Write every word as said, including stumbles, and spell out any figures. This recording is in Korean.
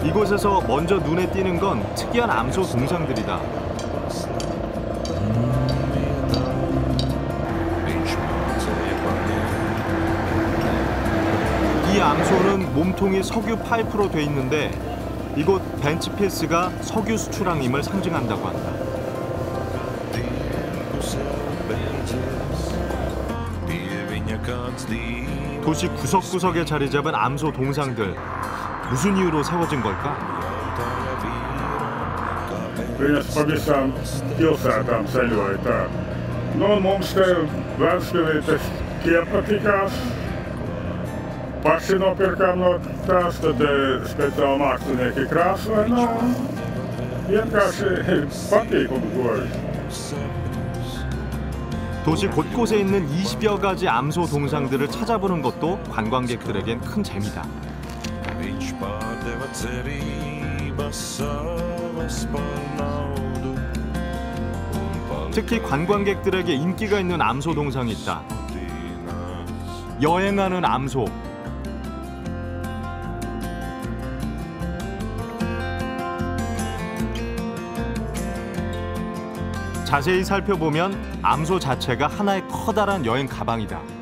이곳에서 먼저 눈에 띄는 건 특이한 암소 동상들이다. 이 암소는 몸통이 석유 파이프로 돼 있는데 이곳 벤츠필스가 석유 수출항임을 상징한다고 한다. 도시 구석구석에 자리 잡은 암소 동상들. 무슨 이유로 세워진 걸까? Rinnaspavissan kilsäätään säilyöitä. Någon momster världsbildet kiepatikas. Passinopirkamnot tästä te specialmaktuneekin krasvena. Jätkäsi patikon. 도시 곳곳에 있는 이십여 가지 암소 동상들을 찾아보는 것도 관광객들에겐 큰 재미다. 특히 관광객들에게 인기가 있는 암소 동상이 있다. 여행하는 암소. 자세히 살펴보면 암소 자체가 하나의 커다란 여행 가방이다.